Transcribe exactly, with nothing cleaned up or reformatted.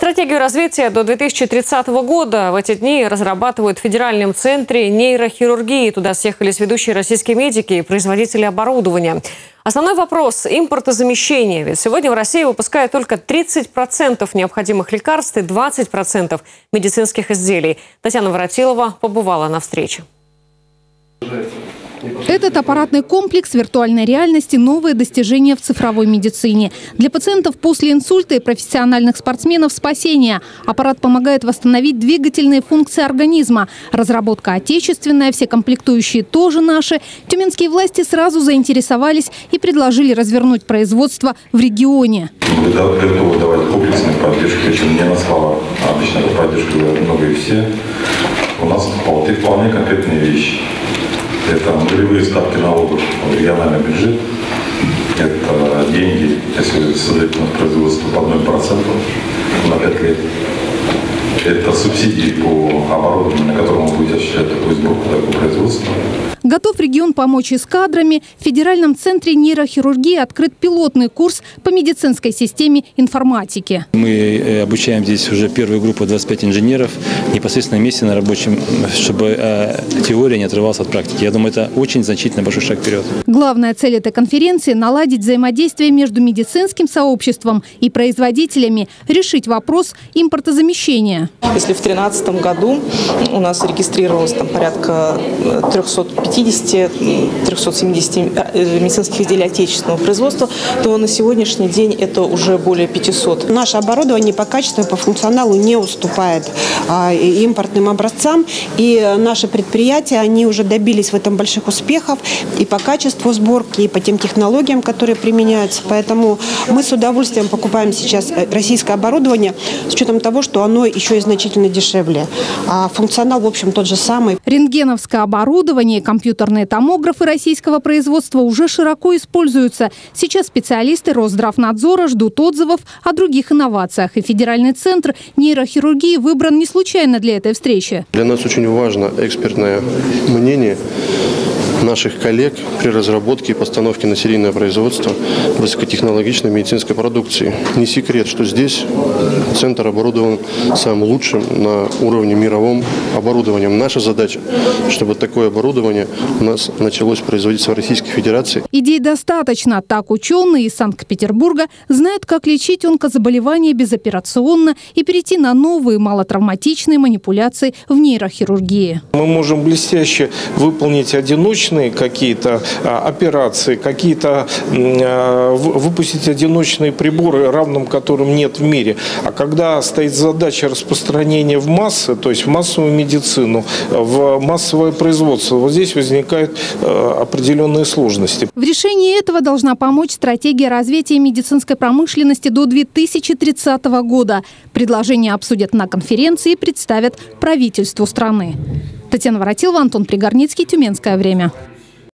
Стратегию развития до две тысячи тридцатого года в эти дни разрабатывают в Федеральном центре нейрохирургии. Туда съехались ведущие российские медики и производители оборудования. Основной вопрос – импортозамещение. Ведь сегодня в России выпускают только тридцать процентов необходимых лекарств и двадцать процентов медицинских изделий. Татьяна Воротилова побывала на встрече. Этот аппаратный комплекс виртуальной реальности – новые достижения в цифровой медицине. Для пациентов после инсульта и профессиональных спортсменов – спасение. Аппарат помогает восстановить двигательные функции организма. Разработка отечественная, все комплектующие тоже наши. Тюменские власти сразу заинтересовались и предложили развернуть производство в регионе. Мы готовы давать комплексную поддержку, причем не на словах. Обычно эту поддержку говорят много и все. У нас вполне конкретные вещи. Это нулевые ставки налогов в региональный бюджет. Это деньги, если создать производство по одному проценту на пять лет. Это субсидии по оборудованию, на котором вы будете осуществлять такую сборку, такое производство. Готов регион помочь и с кадрами. В Федеральном центре нейрохирургии открыт пилотный курс по медицинской системе информатики. Мы обучаем здесь уже первую группу двадцать пять инженеров непосредственно на месте на рабочем, чтобы теория не отрывалась от практики. Я думаю, это очень значительный большой шаг вперед. Главная цель этой конференции – наладить взаимодействие между медицинским сообществом и производителями, решить вопрос импортозамещения. Если в две тысячи тринадцатом году у нас регистрировалось там порядка трёхсот пятидесяти — трёхсот семидесяти медицинских изделий отечественного производства, то на сегодняшний день это уже более пятисот. Наше оборудование по качеству и по функционалу не уступает а, импортным образцам. И наши предприятия, они уже добились в этом больших успехов и по качеству сборки, и по тем технологиям, которые применяются. Поэтому мы с удовольствием покупаем сейчас российское оборудование с учетом того, что оно еще и значительно дешевле. А функционал, в общем, тот же самый. Рентгеновское оборудование, компьютерные томографы российского производства уже широко используются. Сейчас специалисты Росздравнадзора ждут отзывов о других инновациях. И Федеральный центр нейрохирургии выбран не случайно для этой встречи. Для нас очень важно экспертное мнение наших коллег при разработке и постановке на серийное производство высокотехнологичной медицинской продукции. Не секрет, что здесь центр оборудован самым лучшим на уровне мировом оборудованием. Наша задача, чтобы такое оборудование у нас началось производиться в Российской Федерации. Идей достаточно. Так ученые из Санкт-Петербурга знают, как лечить онкозаболевания безоперационно и перейти на новые малотравматичные манипуляции в нейрохирургии. Мы можем блестяще выполнить одиночные какие-то операции, какие-то выпустить одиночные приборы, равным которым нет в мире. А когда стоит задача распространения в массы, то есть в массовую медицину, в массовое производство, вот здесь возникают определенные сложности. В решении этого должна помочь стратегия развития медицинской промышленности до две тысячи тридцатого года. Предложение обсудят на конференции и представят правительству страны. Татьяна Воротилова, Антон Пригорницкий, Тюменское время.